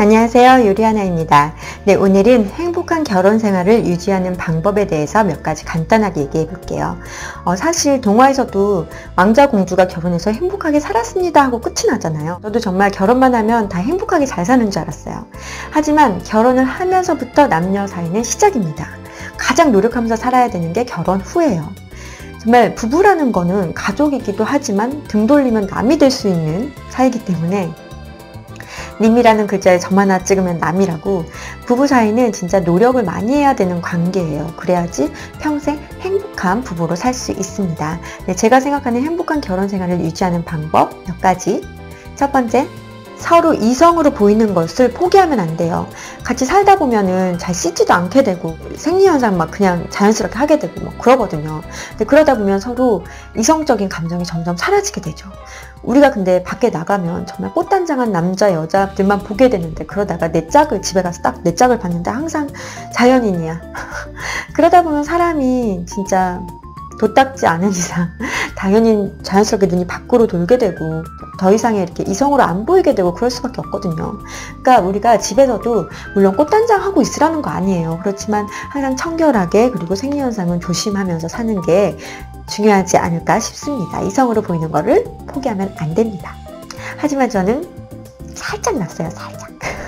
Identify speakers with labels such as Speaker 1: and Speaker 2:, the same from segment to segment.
Speaker 1: 안녕하세요. 요리하나입니다. 네, 오늘은 행복한 결혼 생활을 유지하는 방법에 대해서 몇 가지 간단하게 얘기해 볼게요. 사실 동화에서도 왕자 공주가 결혼해서 행복하게 살았습니다 하고 끝이 나잖아요. 저도 정말 결혼만 하면 다 행복하게 잘 사는 줄 알았어요. 하지만 결혼을 하면서부터 남녀 사이는 시작입니다. 가장 노력하면서 살아야 되는 게 결혼 후예요. 정말 부부라는 거는 가족이기도 하지만 등 돌리면 남이 될 수 있는 사이이기 때문에 님이라는 글자에 점 하나 찍으면 남이라고, 부부 사이는 진짜 노력을 많이 해야 되는 관계예요. 그래야지 평생 행복한 부부로 살 수 있습니다. 네, 제가 생각하는 행복한 결혼 생활을 유지하는 방법 몇 가지. 첫 번째, 서로 이성으로 보이는 것을 포기하면 안 돼요. 같이 살다 보면은 잘 씻지도 않게 되고 생리현상 막 그냥 자연스럽게 하게 되고 막 그러거든요. 근데 그러다 보면 서로 이성적인 감정이 점점 사라지게 되죠. 우리가 근데 밖에 나가면 정말 꽃단장한 남자 여자들만 보게 되는데, 그러다가 내 짝을 집에 가서 딱 내 짝을 봤는데 항상 자연인이야. 그러다 보면 사람이 진짜 도닦지 않은 이상 당연히 자연스럽게 눈이 밖으로 돌게 되고 더 이상의 이렇게 이성으로 안 보이게 되고 그럴 수밖에 없거든요. 그러니까 우리가 집에서도 물론 꽃단장하고 있으라는 거 아니에요. 그렇지만 항상 청결하게, 그리고 생리현상은 조심하면서 사는 게 중요하지 않을까 싶습니다. 이성으로 보이는 거를 포기하면 안 됩니다. 하지만 저는 살짝 났어요. 살짝.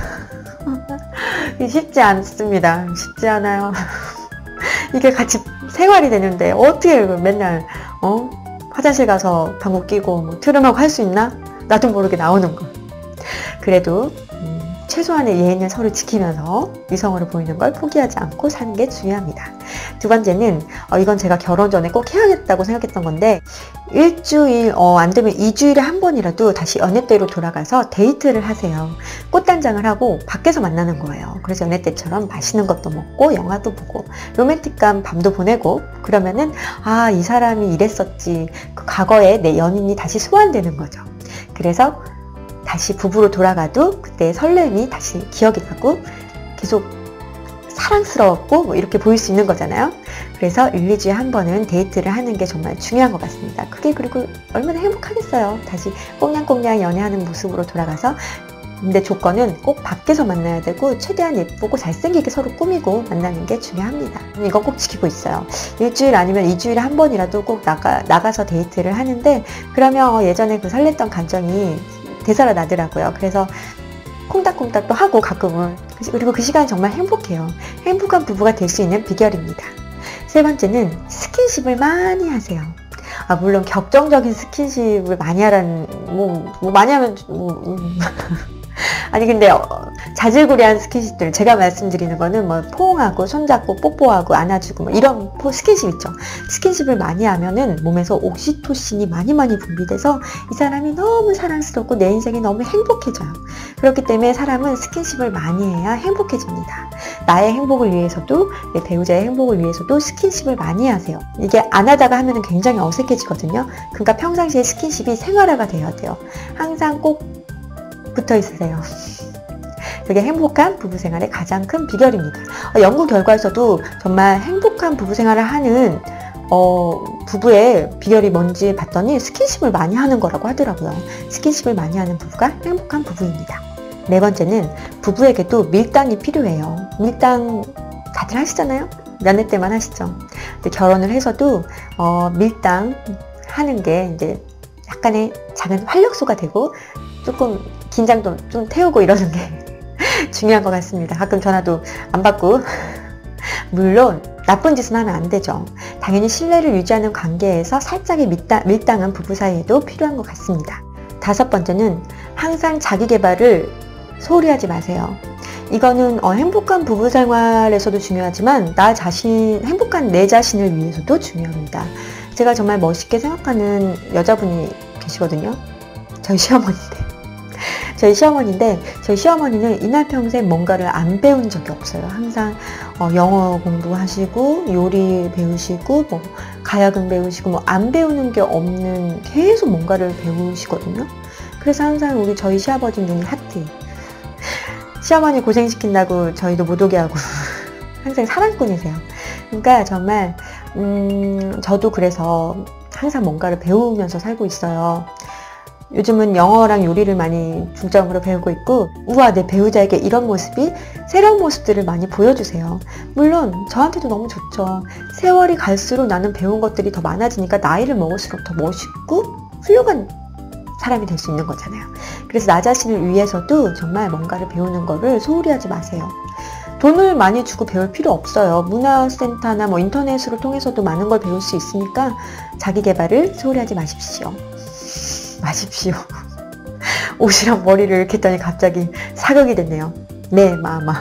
Speaker 1: 쉽지 않습니다. 쉽지 않아요. 이게 같이 생활이 되는데 어떻게 맨날 화장실 가서 방구 끼고 뭐 트름하고 할 수 있나? 나도 모르게 나오는 거. 그래도 최소한의 예의는 서로 지키면서 이성으로 보이는 걸 포기하지 않고 사는 게 중요합니다. 두 번째는 이건 제가 결혼 전에 꼭 해야겠다고 생각했던 건데, 일주일 안 되면 2주일에 한 번이라도 다시 연애 때로 돌아가서 데이트를 하세요. 꽃단장을 하고 밖에서 만나는 거예요. 그래서 연애 때처럼 맛있는 것도 먹고 영화도 보고 로맨틱한 밤도 보내고, 그러면은 이 사람이 이랬었지, 그 과거에 내 연인이 다시 소환되는 거죠. 그래서 다시 부부로 돌아가도 그때의 설렘이 다시 기억이 나고 계속 사랑스러웠고 뭐 이렇게 보일 수 있는 거잖아요. 그래서 1, 2주에 한 번은 데이트를 하는 게 정말 중요한 것 같습니다. 그게 그리고 얼마나 행복하겠어요. 다시 꽁냥꽁냥 연애하는 모습으로 돌아가서. 근데 조건은 꼭 밖에서 만나야 되고 최대한 예쁘고 잘생기게 서로 꾸미고 만나는 게 중요합니다. 이건 꼭 지키고 있어요. 일주일 아니면 2주일에 한 번이라도 꼭 나가서 데이트를 하는데, 그러면 예전에 그 설렜던 감정이 되살아나더라고요. 그래서 콩닥콩닥도 하고 가끔은, 그리고 그 시간이 정말 행복해요. 행복한 부부가 될 수 있는 비결입니다. 세 번째는 스킨십을 많이 하세요. 물론 격정적인 스킨십을 많이 하라는, 많이 하면 아니 근데 자질구레한 스킨십들, 제가 말씀드리는 거는 뭐 포옹하고 손잡고 뽀뽀하고 안아주고 이런 스킨십 있죠. 스킨십을 많이 하면은 몸에서 옥시토신이 많이 분비돼서 이 사람이 너무 사랑스럽고 내 인생이 너무 행복해져요. 그렇기 때문에 사람은 스킨십을 많이 해야 행복해집니다. 나의 행복을 위해서도, 내 배우자의 행복을 위해서도 스킨십을 많이 하세요. 이게 안 하다가 하면은 굉장히 어색해지거든요. 그러니까 평상시에 스킨십이 생활화가 되어야 돼요. 항상 꼭 붙어 있으세요. 그게 행복한 부부 생활의 가장 큰 비결입니다. 연구 결과에서도 정말 행복한 부부 생활을 하는 부부의 비결이 뭔지 봤더니 스킨십을 많이 하는 거라고 하더라고요. 스킨십을 많이 하는 부부가 행복한 부부입니다. 네 번째는 부부에게도 밀당이 필요해요. 밀당 다들 하시잖아요? 연애 때만 하시죠. 근데 결혼을 해서도 밀당 하는 게 이제 약간의 작은 활력소가 되고 조금 긴장도 좀 태우고 이러는 게 중요한 것 같습니다. 가끔 전화도 안 받고 물론 나쁜 짓은 하면 안 되죠. 당연히 신뢰를 유지하는 관계에서 살짝의 밀당은 부부 사이에도 필요한 것 같습니다. 다섯 번째는 항상 자기 개발을 소홀히 하지 마세요. 이거는 행복한 부부 생활에서도 중요하지만 행복한 내 자신을 위해서도 중요합니다. 제가 정말 멋있게 생각하는 여자분이 계시거든요. 저희 시어머니인데 저희 시어머니는 이날 평생 뭔가를 안 배운 적이 없어요. 항상 영어 공부하시고 요리 배우시고 가야금 배우시고 안 배우는 게 없는, 계속 뭔가를 배우시거든요. 그래서 항상 저희 시아버지 눈이 하트. 시어머니 고생시킨다고 저희도 못 오게 하고 항상 사랑꾼이세요. 그러니까 정말 저도 그래서 항상 뭔가를 배우면서 살고 있어요. 요즘은 영어랑 요리를 많이 중점으로 배우고 있고, 우와, 내 배우자에게 이런 모습이, 새로운 모습들을 많이 보여주세요. 물론 저한테도 너무 좋죠. 세월이 갈수록 나는 배운 것들이 더 많아지니까 나이를 먹을수록 더 멋있고 훌륭한 사람이 될 수 있는 거잖아요. 그래서 나 자신을 위해서도 정말 뭔가를 배우는 거를 소홀히 하지 마세요. 돈을 많이 주고 배울 필요 없어요. 문화센터나 뭐 인터넷으로 통해서도 많은 걸 배울 수 있으니까 자기 개발을 소홀히 하지 마십시오. 옷이랑 머리를 이렇게 했더니 갑자기 사극이 됐네요. 네, 마마.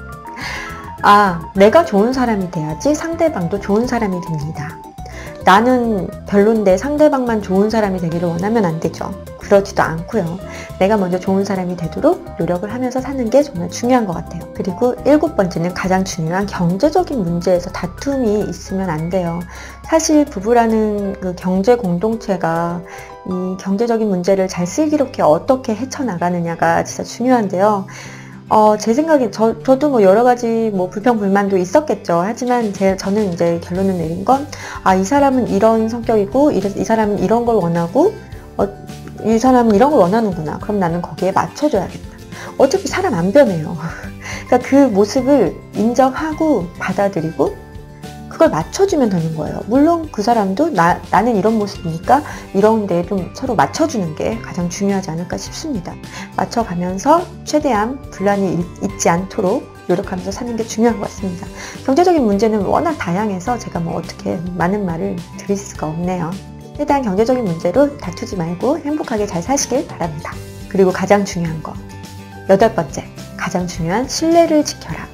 Speaker 1: 내가 좋은 사람이 돼야지 상대방도 좋은 사람이 됩니다. 나는 별론데 상대방만 좋은 사람이 되기를 원하면 안 되죠. 그러지도 않고요. 내가 먼저 좋은 사람이 되도록 노력을 하면서 사는 게 정말 중요한 것 같아요. 그리고 7번째는 가장 중요한 경제적인 문제에서 다툼이 있으면 안 돼요. 사실 부부라는 그 경제 공동체가 이 경제적인 문제를 잘 슬기롭게 어떻게 헤쳐나가느냐가 진짜 중요한데요. 제 생각에 저도 뭐 여러 가지 뭐 불평불만도 있었겠죠. 하지만 저는 이제 결론을 내린 건, 이 사람은 이런 성격이고, 이 사람은 이런 걸 원하고, 이 사람은 이런 걸 원하는구나. 그럼 나는 거기에 맞춰줘야겠다. 어차피 사람 안 변해요. 그러니까 그 모습을 인정하고 받아들이고 그걸 맞춰주면 되는 거예요. 물론 그 사람도 나는 이런 모습이니까 이런데 좀 서로 맞춰주는 게 가장 중요하지 않을까 싶습니다. 맞춰가면서 최대한 분란이 있지 않도록 노력하면서 사는 게 중요한 것 같습니다. 경제적인 문제는 워낙 다양해서 제가 뭐 어떻게 많은 말을 드릴 수가 없네요. 최대한 경제적인 문제로 다투지 말고 행복하게 잘 사시길 바랍니다. 그리고 가장 중요한 거, 8번째, 가장 중요한 신뢰를 지켜라.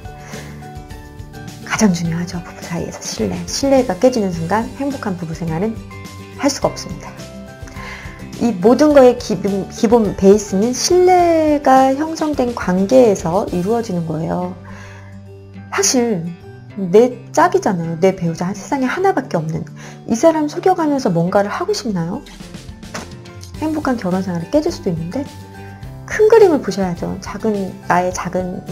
Speaker 1: 가장 중요하죠. 부부 사이에서 신뢰가 깨지는 순간 행복한 부부 생활은 할 수가 없습니다. 이 모든 거의 기본 베이스는 신뢰가 형성된 관계에서 이루어지는 거예요. 사실 내 짝이잖아요. 내 배우자 세상에 하나밖에 없는 이 사람 속여가면서 뭔가를 하고 싶나요? 행복한 결혼 생활이 깨질 수도 있는데 큰 그림을 보셔야죠. 나의 작은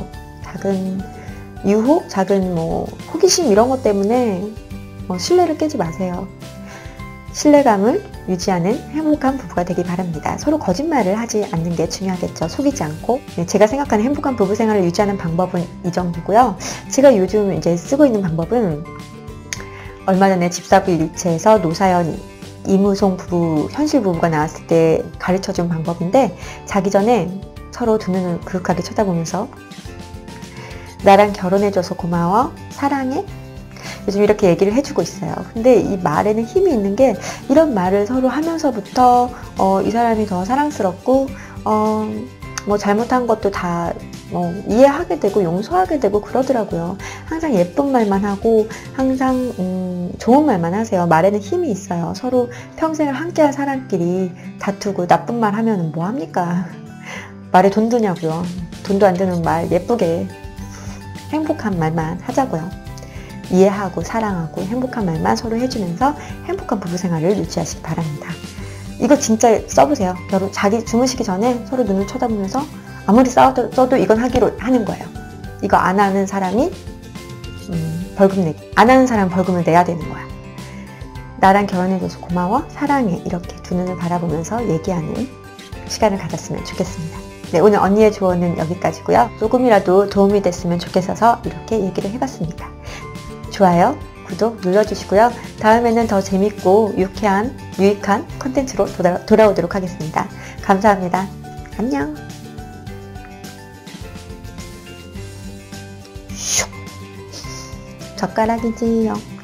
Speaker 1: 유혹, 작은 호기심 이런 것 때문에 신뢰를 깨지 마세요. 신뢰감을 유지하는 행복한 부부가 되길 바랍니다. 서로 거짓말을 하지 않는 게 중요하겠죠. 속이지 않고. 제가 생각하는 행복한 부부 생활을 유지하는 방법은 이 정도고요. 제가 요즘 이제 쓰고 있는 방법은 얼마 전에 집사부 일체에서 노사연 이무송 현실 부부가 나왔을 때 가르쳐준 방법인데, 자기 전에 서로 두 눈을 그윽하게 쳐다보면서 나랑 결혼해줘서 고마워, 사랑해. 요즘 이렇게 얘기를 해주고 있어요. 근데 이 말에는 힘이 있는 게, 이런 말을 서로 하면서부터 이 사람이 더 사랑스럽고 잘못한 것도 다 이해하게 되고 용서하게 되고 그러더라고요. 항상 예쁜 말만 하고 항상 좋은 말만 하세요. 말에는 힘이 있어요. 서로 평생을 함께할 사람끼리 다투고 나쁜 말 하면 뭐 합니까? 말에 돈 드냐고요. 돈도 안 드는 말 예쁘게 행복한 말만 하자고요. 이해하고 사랑하고 행복한 말만 서로 해주면서 행복한 부부 생활을 유지하시기 바랍니다. 이거 진짜 써보세요. 자기 주무시기 전에 서로 눈을 쳐다보면서 아무리 싸워도 이건 하기로 하는 거예요. 이거 안 하는 사람이 안 하는 사람 벌금을 내야 되는 거야. 나랑 결혼해줘서 고마워, 사랑해. 이렇게 두 눈을 바라보면서 얘기하는 시간을 가졌으면 좋겠습니다. 네, 오늘 언니의 조언은 여기까지고요. 조금이라도 도움이 됐으면 좋겠어서 이렇게 얘기를 해봤습니다. 좋아요, 구독 눌러주시고요. 다음에는 더 재밌고 유익한 콘텐츠로 돌아오도록 하겠습니다. 감사합니다. 안녕. 젓가락이지요.